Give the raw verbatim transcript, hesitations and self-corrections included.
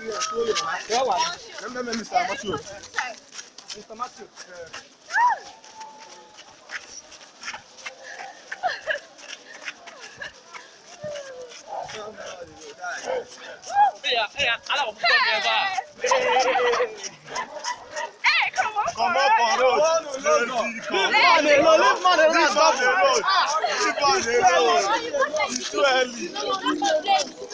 Mister Matthew. Mister Matthew. Yeah, yeah, I don't know. Hey, come on. Come up on road. Come on, Leave man alone. Leave man alone. Leave man alone. Leave man alone. It's too early.